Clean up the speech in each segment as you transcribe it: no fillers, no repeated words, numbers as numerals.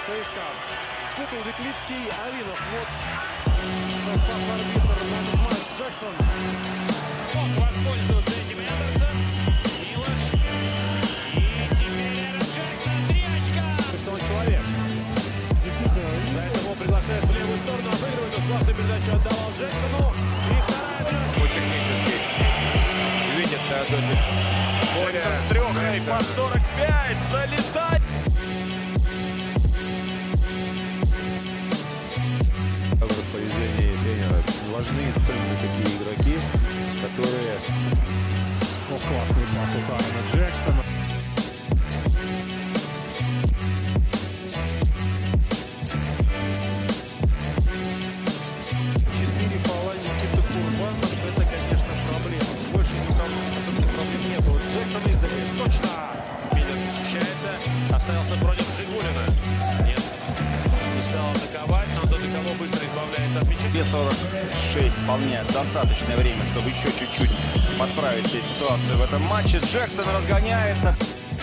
ЦСКА. Путал Веклицкий, Авинов. Вот состав арбитр на этот матч. Джексон. Мог воспользоваться этим Эндерсон. Милош. И теперь Джексон. 3 очка. Что он человек. Действительно. Поэтому приглашает в левую сторону. Обыгрывает. Он классную передачу отдавал Джексону. И вторая передача. Видит Теодосич. Джексон с 3 по 45. Залетать. В поведении тренера важны и ценны такие игроки, которые... Классный пас от Аарона Джексона. Четыре фаула Никиты Курбанов. Это, конечно, проблема. Больше никого таких проблем нет. Вот Джексон издали. Точно. Миллер защищается. Остался против Жигулина. Нет. Не стал атаковать, но до того быстро избавляется от мяча. 46 вполне достаточное время, чтобы еще чуть-чуть подправить себе ситуацию в этом матче. Джексон разгоняется.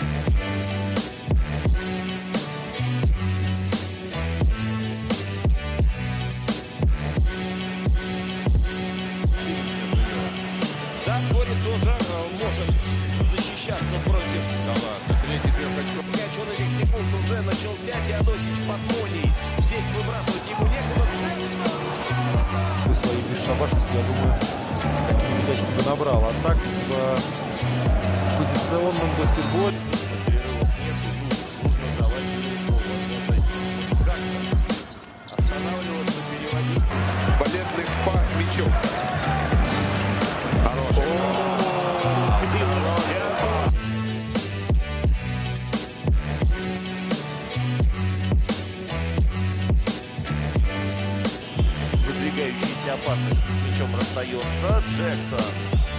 Да, Борис тоже может защищаться против. Да ладно, третий трехочковый. Мяч он этих секунд уже начался. Теодосич под молнией. Здесь выбрасывать ему некуда. Джексон! При своей бесшабашности, я думаю, какие удачки бы набрал. А так в позиционном баскетболе... Нужно давать возможность останавливаться, переводить. Балетных пас мячом. Выдвигающейся опасности с мячом расстается Джексон.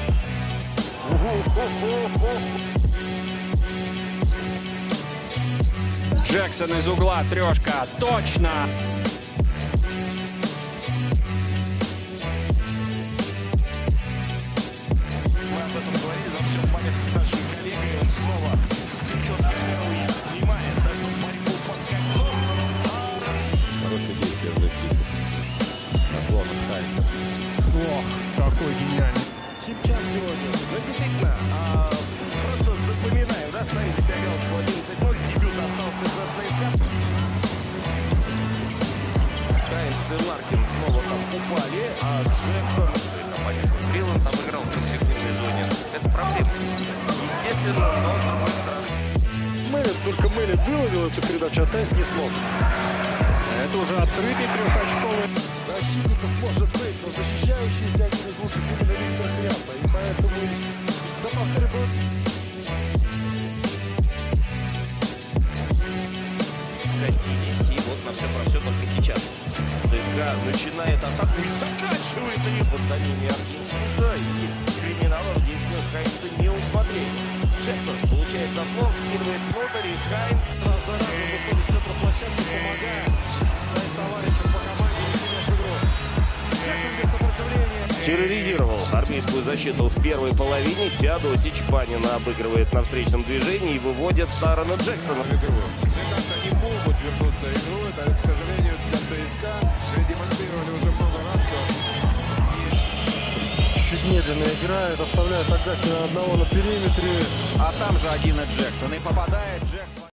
Джексон из угла. Трешка. Точно. Мы об этом говорили, но все понятно с нашим коллегой. Он снова идет камеру и снимает эту борьбу под кольцом. Хорошее действие в защите. Нашло на Хайнса. Ох, какой гениальный. Химчан сегодня. Ну, действительно, просто запоминаем, да, ставите себе галочку 11-0. Дебют остался за ЦСКА. Хайнс и Ларкин снова там упали, а Джексон... Фриланд обыграл в конструктивной зоне. Это проблема. Естественно, но с другой стороны. Мэллет, только Мэллет выловил эту передачу, а Тайс не смог. Это уже открытый трехочковый. Защитников может быть, но защищающийся один из лучших именно Виктор Кряпа. И поэтому до повторы будет... Катились, и вот на все про все только сейчас. ЦСКА начинает атаку и заканчивает ее в отдании аргентинца. И криминала в действиях Хайнса не усмотрели. Джексон получает заслон, скидывает внутрь, и Хайнс Раз за разом выходит в центр площадки, помогает своим товарищам по команде вести в игру. Джексон без сопротивления. терроризировал армейскую защиту в первой половине. Теодосич Панина обыгрывает на встречном движении и выводит Аарона Джексона. Мне кажется, они могут вернуться в игру. Это, к сожалению, для ЦСКА демонстрировали уже много раз, что Чуть медленно играет, оставляет Агатина одного на периметре. А там же один Джексон. И попадает Джексон.